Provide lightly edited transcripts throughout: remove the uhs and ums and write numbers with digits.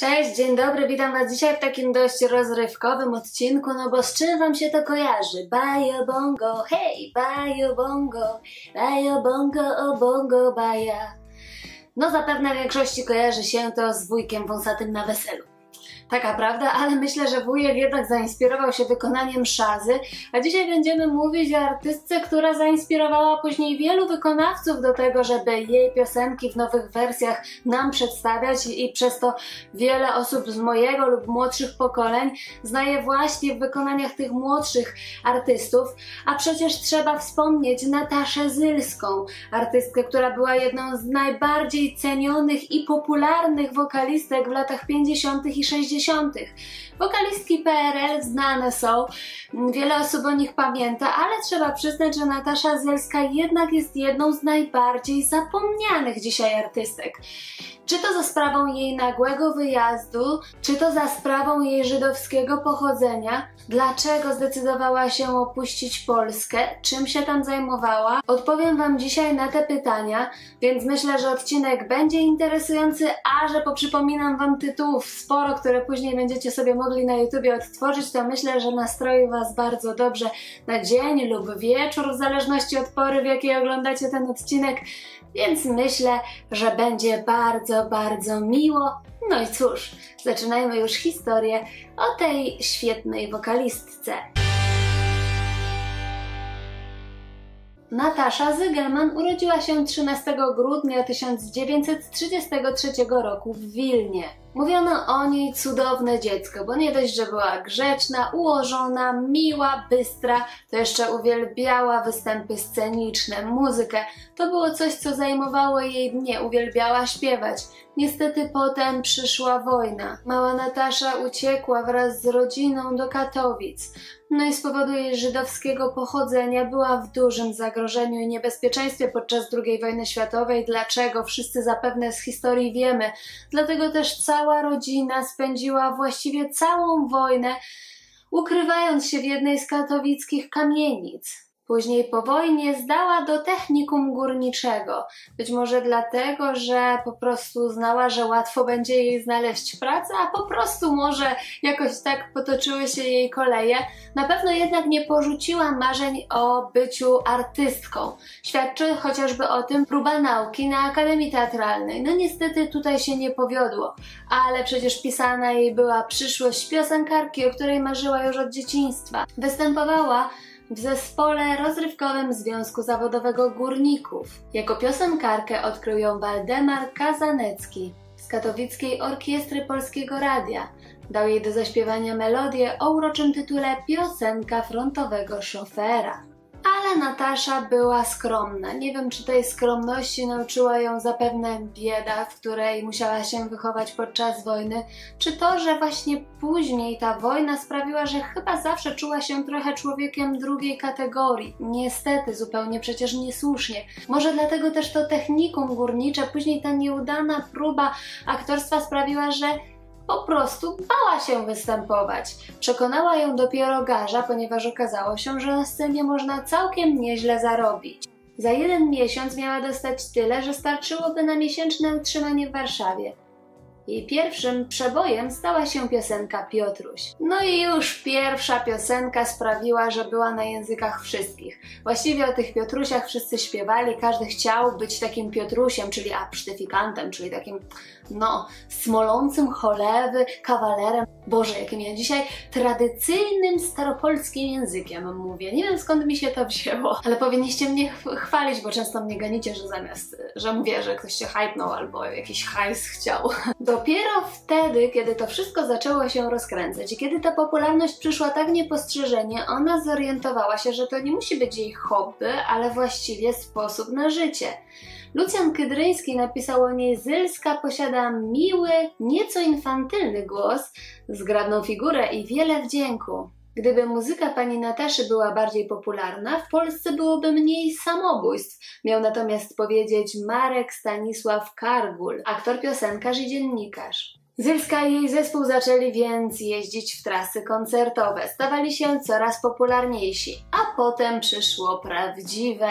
Cześć, dzień dobry, witam was dzisiaj w takim dość rozrywkowym odcinku, no bo z czym wam się to kojarzy? Bajo bongo, hej, bajo bongo, o bongo baja. No zapewne większości kojarzy się to z wujkiem wąsatym na weselu. Taka prawda, ale myślę, że wujek jednak zainspirował się wykonaniem Szazy, a dzisiaj będziemy mówić o artystce, która zainspirowała później wielu wykonawców do tego, żeby jej piosenki w nowych wersjach nam przedstawiać i przez to wiele osób z mojego lub młodszych pokoleń znaje właśnie w wykonaniach tych młodszych artystów, a przecież trzeba wspomnieć Nataszę Zylską, artystkę, która była jedną z najbardziej cenionych i popularnych wokalistek w latach 50. i 60. Wokalistki PRL znane są, wiele osób o nich pamięta, ale trzeba przyznać, że Natasza Zylska jednak jest jedną z najbardziej zapomnianych dzisiaj artystek. Czy to za sprawą jej nagłego wyjazdu, czy to za sprawą jej żydowskiego pochodzenia? Dlaczego zdecydowała się opuścić Polskę? Czym się tam zajmowała? Odpowiem wam dzisiaj na te pytania, więc myślę, że odcinek będzie interesujący, a że poprzypominam wam tytułów sporo, które później będziecie sobie mogli na YouTubie odtworzyć, to myślę, że nastroi was bardzo dobrze na dzień lub wieczór, w zależności od pory, w jakiej oglądacie ten odcinek, więc myślę, że będzie bardzo miło. No i cóż, zaczynajmy już historię o tej świetnej wokalistce. Natasza Zygelman urodziła się 13 grudnia 1933 roku w Wilnie. Mówiono o niej cudowne dziecko, bo nie dość, że była grzeczna, ułożona, miła, bystra, to jeszcze uwielbiała występy sceniczne, muzykę. To było coś, co zajmowało jej dnie, uwielbiała śpiewać. Niestety potem przyszła wojna. Mała Natasza uciekła wraz z rodziną do Katowic. No i z powodu jej żydowskiego pochodzenia była w dużym zagrożeniu i niebezpieczeństwie podczas II wojny światowej. Dlaczego? Wszyscy zapewne z historii wiemy. Dlatego też cała rodzina spędziła właściwie całą wojnę ukrywając się w jednej z katowickich kamienic. Później po wojnie zdała do technikum górniczego. Być może dlatego, że po prostu znała, że łatwo będzie jej znaleźć pracę, a po prostu może jakoś tak potoczyły się jej koleje. Na pewno jednak nie porzuciła marzeń o byciu artystką. Świadczy chociażby o tym próba nauki na Akademii Teatralnej. No niestety tutaj się nie powiodło, ale przecież pisana jej była przyszłość piosenkarki, o której marzyła już od dzieciństwa. Występowała w zespole rozrywkowym Związku Zawodowego Górników. Jako piosenkarkę odkrył ją Waldemar Kazanecki z Katowickiej Orkiestry Polskiego Radia. Dał jej do zaśpiewania melodię o uroczym tytule Piosenka frontowego szofera. Ale Natasza była skromna. Nie wiem, czy tej skromności nauczyła ją zapewne bieda, w której musiała się wychować podczas wojny, czy to, że właśnie później ta wojna sprawiła, że chyba zawsze czuła się trochę człowiekiem drugiej kategorii. Niestety, zupełnie przecież niesłusznie. Może dlatego też to technikum górnicze, później ta nieudana próba aktorstwa sprawiła, że po prostu bała się występować. Przekonała ją dopiero garza, ponieważ okazało się, że na scenie można całkiem nieźle zarobić. Za 1 miesiąc miała dostać tyle, że starczyłoby na miesięczne utrzymanie w Warszawie. Jej pierwszym przebojem stała się piosenka Piotruś. No i już pierwsza piosenka sprawiła, że była na językach wszystkich. Właściwie o tych Piotrusiach wszyscy śpiewali, każdy chciał być takim Piotrusiem, czyli absztyfikantem, czyli takim, smolącym cholewy kawalerem. Boże, jakim ja dzisiaj tradycyjnym staropolskim językiem mówię. Nie wiem, skąd mi się to wzięło, ale powinniście mnie chwalić, bo często mnie ganicie, że zamiast, że mówię, że ktoś się hypnął albo jakiś hajs chciał. Dopiero wtedy, kiedy to wszystko zaczęło się rozkręcać i kiedy ta popularność przyszła tak niepostrzeżenie, ona zorientowała się, że to nie musi być jej hobby, ale właściwie sposób na życie. Lucjan Kydryński napisał o niej: Zylska posiada miły, nieco infantylny głos, zgrabną figurę i wiele wdzięku. Gdyby muzyka pani Nataszy była bardziej popularna, w Polsce byłoby mniej samobójstw, miał natomiast powiedzieć Marek Stanisław Kargul, aktor, piosenkarz i dziennikarz. Zylska i jej zespół zaczęli więc jeździć w trasy koncertowe, stawali się coraz popularniejsi, a potem przyszło prawdziwe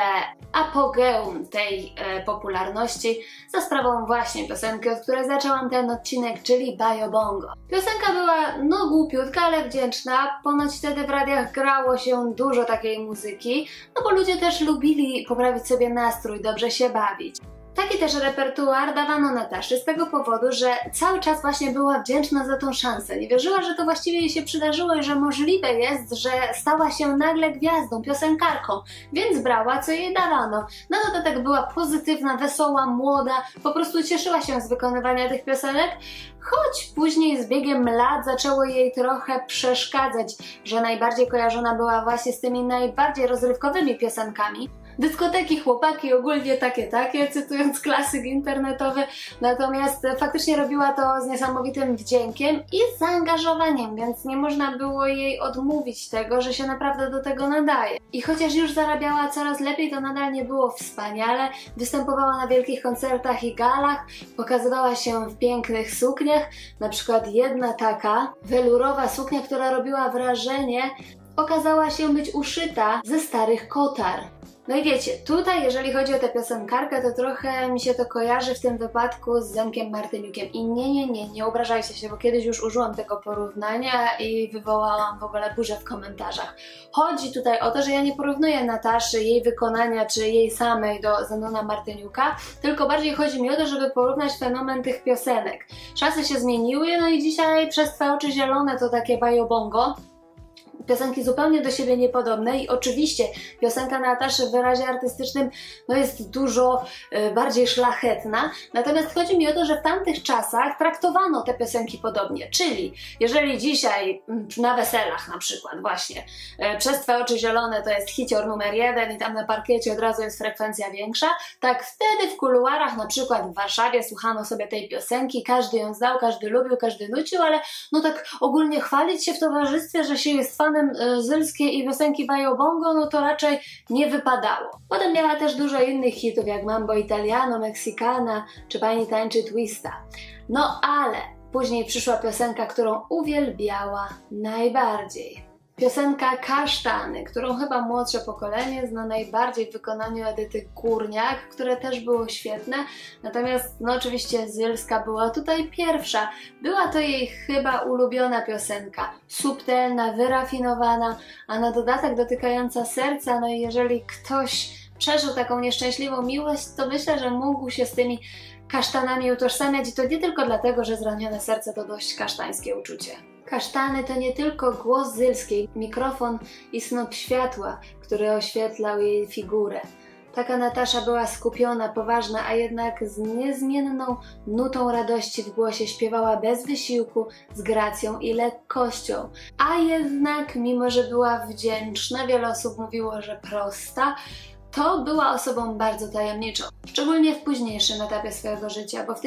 apogeum tej popularności za sprawą właśnie piosenki, od której zaczęłam ten odcinek, czyli Bajo Bongo. Piosenka była głupiutka, ale wdzięczna, ponoć wtedy w radiach grało się dużo takiej muzyki, bo ludzie też lubili poprawić sobie nastrój, dobrze się bawić. Taki też repertuar dawano Nataszy z tego powodu, że cały czas właśnie była wdzięczna za tą szansę. Nie wierzyła, że to właściwie jej się przydarzyło i że możliwe jest, że stała się nagle gwiazdą, piosenkarką, więc brała, co jej dawano. Na dodatek była pozytywna, wesoła, młoda, po prostu cieszyła się z wykonywania tych piosenek, choć później z biegiem lat zaczęło jej trochę przeszkadzać, że najbardziej kojarzona była właśnie z tymi najbardziej rozrywkowymi piosenkami. Dyskoteki, chłopaki, ogólnie takie, cytując klasyk internetowy, natomiast faktycznie robiła to z niesamowitym wdziękiem i zaangażowaniem, więc nie można było jej odmówić tego, że się naprawdę do tego nadaje. I chociaż już zarabiała coraz lepiej, to nadal nie było wspaniale, występowała na wielkich koncertach i galach, pokazywała się w pięknych sukniach, na przykład jedna taka welurowa suknia, która robiła wrażenie, okazała się być uszyta ze starych kotar. No i wiecie, tutaj jeżeli chodzi o tę piosenkarkę, to trochę mi się to kojarzy w tym wypadku z Zenkiem Martyniukiem. I nie obrażajcie się, bo kiedyś już użyłam tego porównania i wywołałam w ogóle burzę w komentarzach. Chodzi tutaj o to, że ja nie porównuję Nataszy, jej wykonania czy jej samej do Zenona Martyniuka, tylko bardziej chodzi mi o to, żeby porównać fenomen tych piosenek. Czasy się zmieniły, no i dzisiaj Przez Twe oczy zielone to takie Bajo Bongo. Piosenki zupełnie do siebie niepodobne i oczywiście piosenka Nataszy w wyrazie artystycznym jest dużo bardziej szlachetna, natomiast chodzi mi o to, że w tamtych czasach traktowano te piosenki podobnie, czyli jeżeli dzisiaj na weselach na przykład właśnie Przez Twe oczy zielone to jest hicior numer 1 i tam na parkiecie od razu jest frekwencja większa, tak wtedy w kuluarach na przykład w Warszawie słuchano sobie tej piosenki, każdy ją znał, każdy lubił, każdy nucił, ale tak ogólnie chwalić się w towarzystwie, że się jest fanem Zylskiej i piosenki Bajo Bongo, no to raczej nie wypadało. Potem miała też dużo innych hitów, jak Mambo Italiano, Mexicana, czy Pani tańczy twista. No ale później przyszła piosenka, którą uwielbiała najbardziej. Piosenka Kasztany, którą chyba młodsze pokolenie zna najbardziej w wykonaniu Edyty Górniak, które też było świetne, natomiast oczywiście Zylska była tutaj pierwsza. Była to jej chyba ulubiona piosenka, subtelna, wyrafinowana, a na dodatek dotykająca serca, no i jeżeli ktoś przeżył taką nieszczęśliwą miłość, to myślę, że mógł się z tymi kasztanami utożsamiać i to nie tylko dlatego, że zranione serce to dość kasztańskie uczucie. Kasztany to nie tylko głos Zylskiej, mikrofon i snop światła, który oświetlał jej figurę. Taka Natasza była skupiona, poważna, a jednak z niezmienną nutą radości w głosie śpiewała bez wysiłku, z gracją i lekkością. A jednak, mimo że była wdzięczna, wiele osób mówiło, że prosta, to była osobą bardzo tajemniczą, szczególnie w późniejszym etapie swojego życia, bo w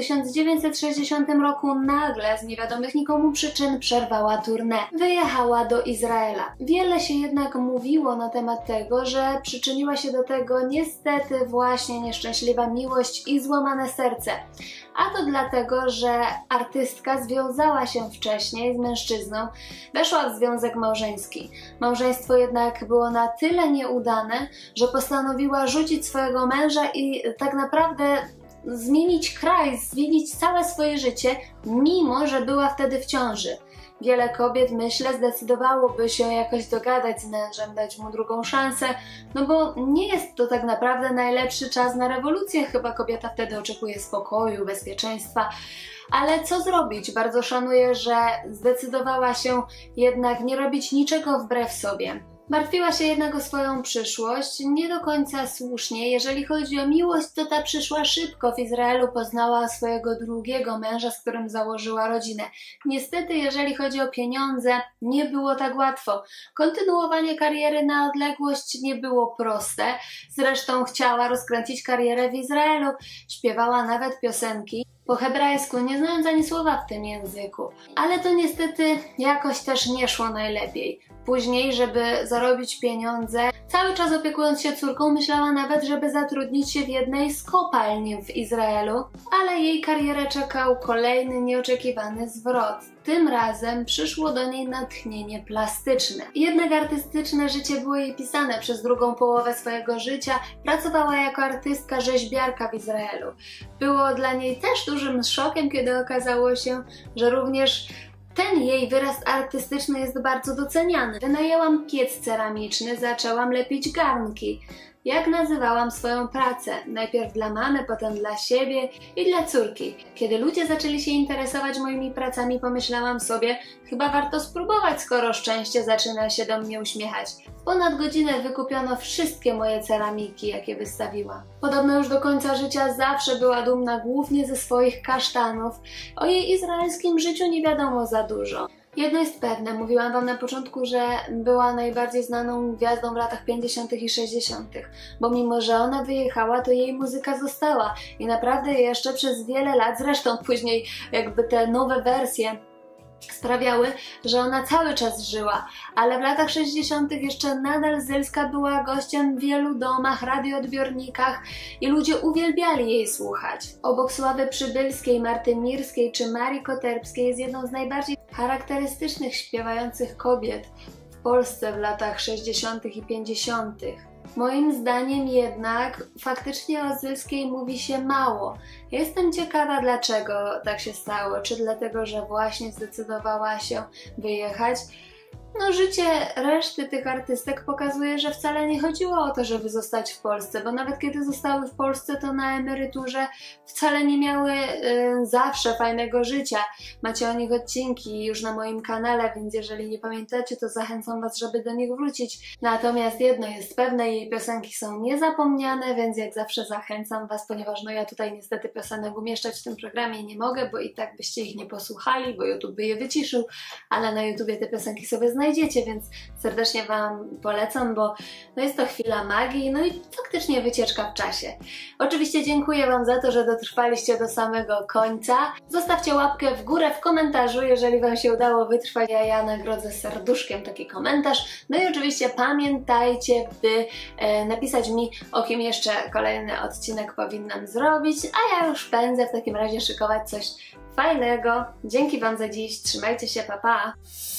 1960 roku nagle z niewiadomych nikomu przyczyn przerwała tournée. Wyjechała do Izraela. Wiele się jednak mówiło na temat tego, że przyczyniła się do tego niestety właśnie nieszczęśliwa miłość i złamane serce. A to dlatego, że artystka związała się wcześniej z mężczyzną, weszła w związek małżeński. Małżeństwo jednak było na tyle nieudane, że postanowiła rzucić swojego męża i tak naprawdę zmienić kraj, zmienić całe swoje życie, mimo że była wtedy w ciąży. Wiele kobiet, myślę, zdecydowałoby się jakoś dogadać z mężem, dać mu drugą szansę, bo nie jest to tak naprawdę najlepszy czas na rewolucję. Chyba kobieta wtedy oczekuje spokoju, bezpieczeństwa. Ale co zrobić? Bardzo szanuję, że zdecydowała się jednak nie robić niczego wbrew sobie. Martwiła się jednak o swoją przyszłość, nie do końca słusznie. Jeżeli chodzi o miłość, to ta przyszła szybko. W Izraelu poznała swojego drugiego męża, z którym założyła rodzinę. Niestety, jeżeli chodzi o pieniądze, nie było tak łatwo. Kontynuowanie kariery na odległość nie było proste. Zresztą chciała rozkręcić karierę w Izraelu. Śpiewała nawet piosenki po hebrajsku, nie znając ani słowa w tym języku. Ale to niestety jakoś też nie szło najlepiej. Później, żeby zarobić pieniądze, cały czas opiekując się córką, myślała nawet, żeby zatrudnić się w jednej z kopalni w Izraelu, ale jej karierę czekał kolejny nieoczekiwany zwrot. Tym razem przyszło do niej natchnienie plastyczne. Jednak artystyczne życie było jej pisane. Przez drugą połowę swojego życia pracowała jako artystka rzeźbiarka w Izraelu. Było dla niej też dużym szokiem, kiedy okazało się, że również ten jej wyraz artystyczny jest bardzo doceniany. Wynajęłam piec ceramiczny, zaczęłam lepić garnki. Jak nazywałam swoją pracę? Najpierw dla mamy, potem dla siebie i dla córki. Kiedy ludzie zaczęli się interesować moimi pracami, pomyślałam sobie, chyba warto spróbować, skoro szczęście zaczyna się do mnie uśmiechać. W ponad godzinę wykupiono wszystkie moje ceramiki, jakie wystawiłam. Podobno już do końca życia zawsze była dumna głównie ze swoich kasztanów. O jej izraelskim życiu nie wiadomo za dużo. Jedno jest pewne, mówiłam wam na początku, że była najbardziej znaną gwiazdą w latach 50. i 60., bo mimo, że ona wyjechała, to jej muzyka została i naprawdę jeszcze przez wiele lat, zresztą później jakby te nowe wersje sprawiały, że ona cały czas żyła, ale w latach 60. jeszcze nadal Zylska była gościem w wielu domach, radioodbiornikach i ludzie uwielbiali jej słuchać. Obok Sławy Przybylskiej, Marty Mirskiej czy Marii Koterbskiej jest jedną z najbardziej charakterystycznych śpiewających kobiet w Polsce w latach 60. i 50. Moim zdaniem jednak faktycznie o Zylskiej mówi się mało. Jestem ciekawa, dlaczego tak się stało. Czy dlatego, że właśnie zdecydowała się wyjechać? No, życie reszty tych artystek pokazuje, że wcale nie chodziło o to, żeby zostać w Polsce, bo nawet kiedy zostały w Polsce, to na emeryturze wcale nie miały zawsze fajnego życia. Macie o nich odcinki już na moim kanale, więc jeżeli nie pamiętacie, to zachęcam was, żeby do nich wrócić. Natomiast jedno jest pewne, jej piosenki są niezapomniane, więc jak zawsze zachęcam was, ponieważ no ja tutaj niestety piosenek umieszczać w tym programie nie mogę, bo i tak byście ich nie posłuchali, bo YouTube by je wyciszył, ale na YouTubie te piosenki sobie znajdziecie, więc serdecznie wam polecam, bo no jest to chwila magii, no i faktycznie wycieczka w czasie. Oczywiście dziękuję wam za to, że dotrwaliście do samego końca. Zostawcie łapkę w górę w komentarzu, jeżeli wam się udało wytrwać, a ja nagrodzę serduszkiem taki komentarz. No i oczywiście pamiętajcie, by napisać mi, o kim jeszcze kolejny odcinek powinnam zrobić, a ja już pędzę w takim razie szykować coś fajnego. Dzięki wam za dziś, trzymajcie się, pa pa!